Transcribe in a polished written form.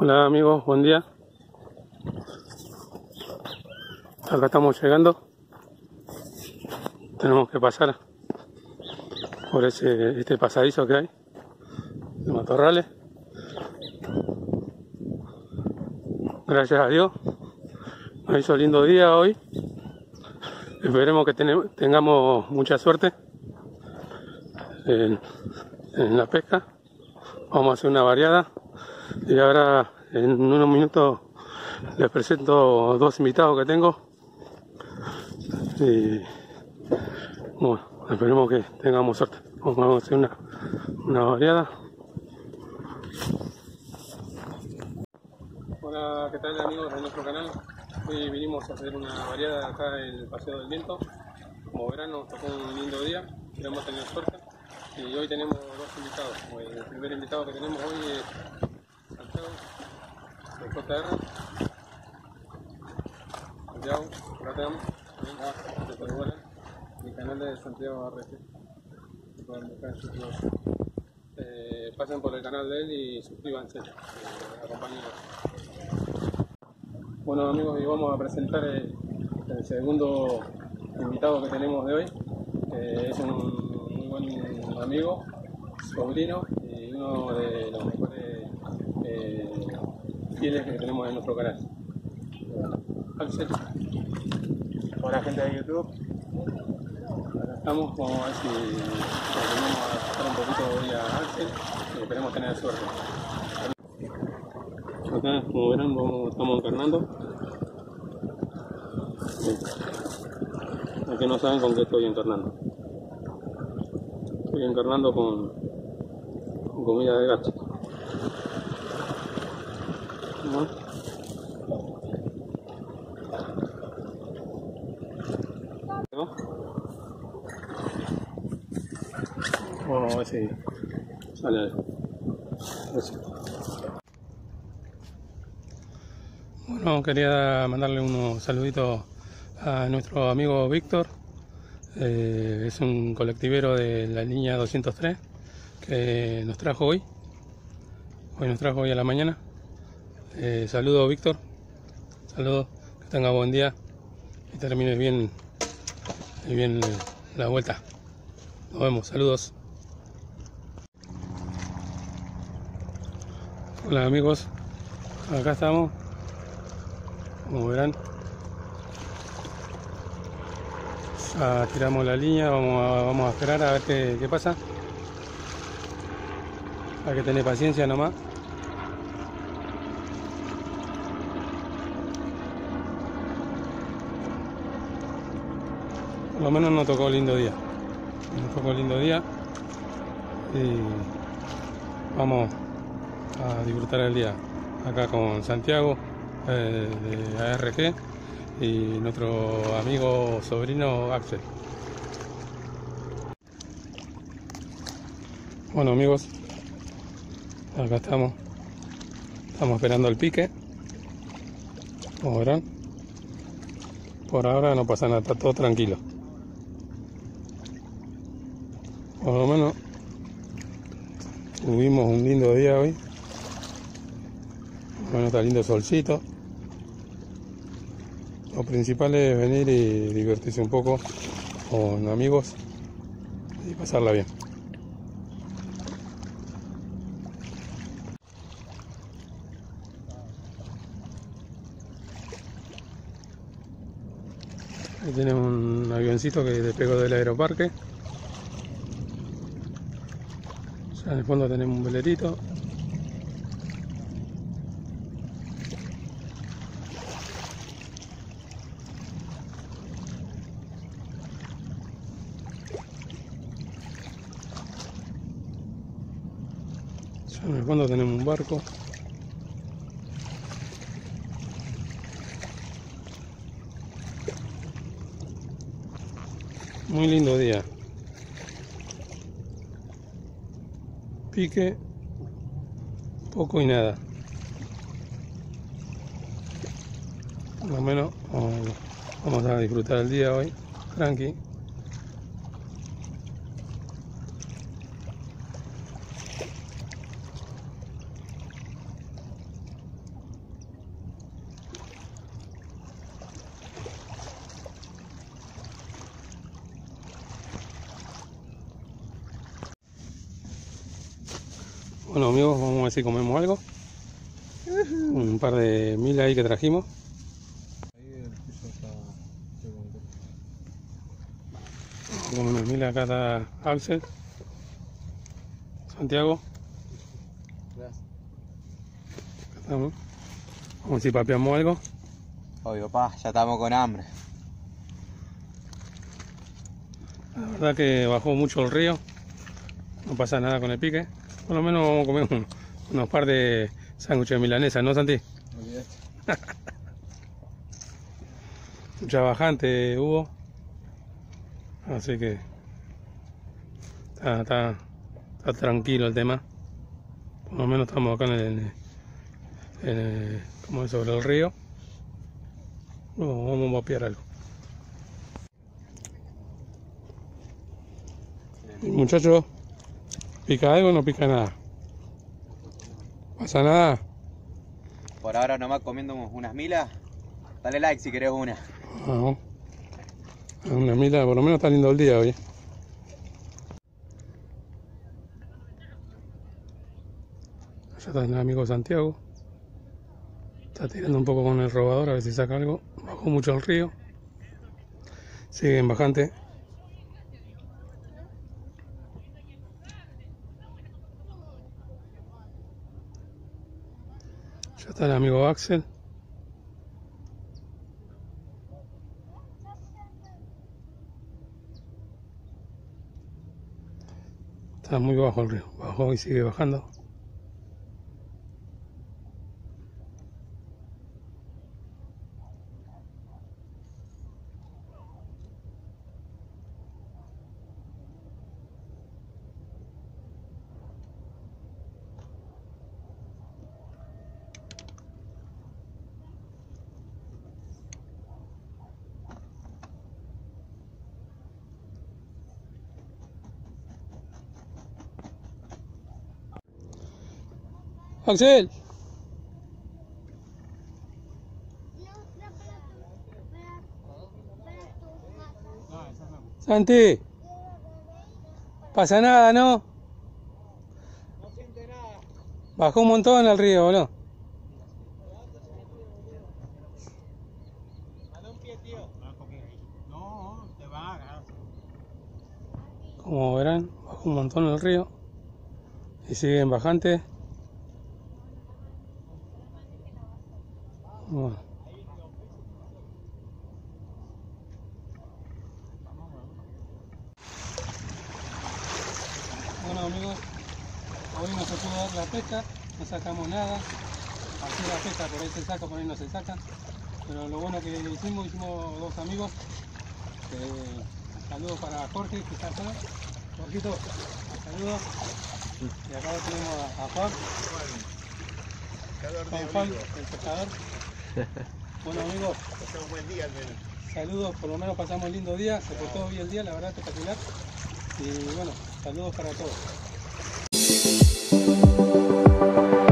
Hola amigos, buen día. Acá estamos llegando. Tenemos que pasar por este pasadizo que hay de matorrales. Gracias a Dios nos hizo lindo día hoy. Esperemos que tengamos mucha suerte en la pesca. Vamos a hacer una variada y ahora en unos minutos les presento dos invitados que tengo y bueno, esperemos que tengamos suerte. Vamos a hacer una variada. Hola, ¿qué tal amigos de nuestro canal? Hoy vinimos a hacer una variada acá en el Paseo del Viento. Como verán, nos tocó un lindo día, esperamos tener suerte. Y hoy tenemos dos invitados. El primer invitado que tenemos hoy es Santiago, de JR. Santiago, acá tenemos. Mi canal de Santiago RC. Pueden buscar en sus videos. Pasen por el canal de él y suscríbanse. Acompáñenos. Bueno amigos, y vamos a presentar el segundo invitado que tenemos de hoy. Es un muy buen amigo, sobrino y uno de los mejores fieles que tenemos en nuestro canal. Axel. Hola gente de YouTube. Acá estamos, vamos a ver si vamos a pasar un poquito hoy a Axel y esperemos tener suerte. Acá, como verán, estamos encarnando. Aquí no saben con qué estoy encarnando. Estoy encarnando con comida de gato. ¿No? Vamos a ver si sale algo. Bueno, quería mandarle unos saluditos a nuestro amigo Víctor. Es un colectivero de la línea 203 que nos trajo hoy. Hoy nos trajo hoy a la mañana. Saludos Víctor. Saludos, que tenga buen día y termine bien la vuelta. Nos vemos, saludos. Hola amigos, acá estamos, como verán, ya tiramos la línea, vamos a esperar a ver qué pasa. Hay que tener paciencia nomás. Por lo menos nos tocó lindo día. Nos tocó lindo día y vamos a disfrutar el día acá con Santiago de ARG y nuestro amigo sobrino Axel. Bueno amigos, acá estamos esperando el pique, como verán. Por ahora no pasa nada, está todo tranquilo. Por lo menos tuvimos un lindo día hoy. Bueno, está lindo solcito. Lo principal es venir y divertirse un poco con amigos y pasarla bien. Ahí tenemos un avioncito que despegó del aeroparque. Ya en el fondo tenemos un velerito. En el fondo tenemos un barco. Muy lindo día. Pique, poco y nada. Por lo menos vamos a disfrutar el día hoy, tranqui. Bueno amigos, vamos a ver si comemos algo. Un par de milas ahí que trajimos. Ahí el piso está... Como unas milas, acá está Axel, Santiago. Gracias. Acá estamos. Vamos a ver si papeamos algo. Obvio, pa, ya estamos con hambre. La verdad que bajó mucho el río. No pasa nada con el pique. Por lo menos vamos a comer unos par de sándwiches de milanesa, ¿no, Santi? Olvídate. Mucha bajante hubo. Así que está tranquilo el tema. Por lo menos estamos acá como es, sobre el río. Vamos a vapear algo. Muchachos, ¿pica algo o no pica nada? ¿Pasa nada? Por ahora nomás comiendo unas milas. Dale like si querés una. Vamos. Una mila, por lo menos está lindo el día hoy. Allá está el amigo Santiago. Está tirando un poco con el robador a ver si saca algo. Bajó mucho el río. Sigue en bajante. Ya está el amigo Axel. Está muy bajo el río. Bajó y sigue bajando. Axel. Santi. Pasa nada, ¿no? No siente nada. Bajó un montón el río, ¿no? Dale un pie, tío. No, te va a agarrar. Como verán, bajó un montón el río. Y sigue en bajante. Bueno. Bueno amigos, hoy no se pudo dar la pesca, no sacamos nada. Aquí la pesca por ahí se saca, por ahí no se saca. Pero lo bueno que hicimos dos amigos. Saludos para Jorge que está acá. Jorgito, saludos. Y acá tenemos a Juan. Juan, el pescador. Bueno amigos, un buen día al menos. saludos, por lo menos pasamos un lindo día, se portó bien el día, la verdad espectacular. Y bueno, saludos para todos.